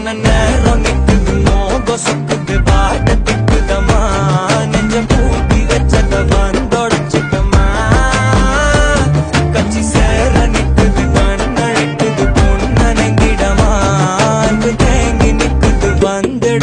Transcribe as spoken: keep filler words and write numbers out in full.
சொன்ன நேரம் நிக்குது மோகம் சொக்குது பாட திக்குதமா நெஞ்சம் பூட்டி வச்சத வந்தொடச்சுக்கமா கச்சி சேர நிக்குது கண்ணழைக்குது பொண்ணனங்கிடமா அன்பு தேங்கி நிக்குது வந்து